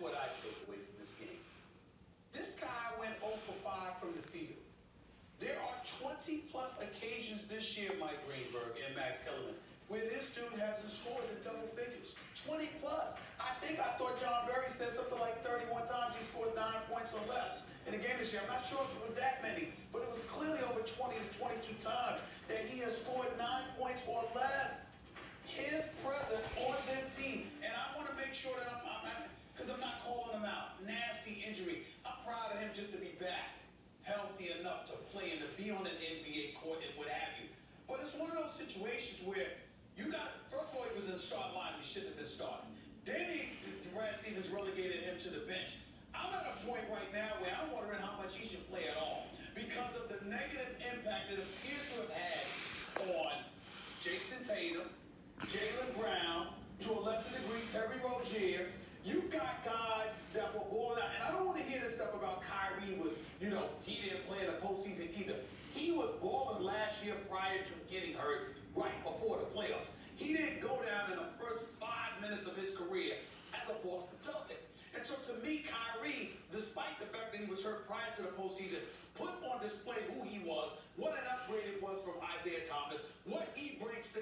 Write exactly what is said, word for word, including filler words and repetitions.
what I take away from this game. This guy went zero for five from the field. There are twenty plus occasions this year, Mike Greenberg and Max Kellerman, where this dude hasn't scored in double figures. twenty plus. I think I thought John Berry said something like thirty-one times he scored nine points or less in a game this year. I'm not sure if it was that many, but it was clearly over twenty to twenty-two times that he has scored nine points or less. His presence on this team, and I want to make sure that I'm, I'm not, because I'm not calling him out. Nasty injury. I'm proud of him just to be back, healthy enough to play and to be on an N B A court and what have you. But it's one of those situations where you got, first of all, he was in the start line and he shouldn't have been starting. Then he, Brad Stevens relegated him to the bench. I'm at a point right now where I'm wondering how much he should play at all because of the negative impact it appears to have had on Jason Tatum, Jaylen Brown, to a lesser degree, Terry Rozier. You got guys that were balling out. And I don't want to hear this stuff about Kyrie was, you know, he didn't play in the postseason either. He was balling last year prior to getting hurt right before the playoffs. He didn't go down in the first five minutes of his career as a Boston Celtic. And so to me, Kyrie, despite the fact that he was hurt prior to the postseason, put on display who he was, what an upgrade it was from Isaiah Thomas, what he brings to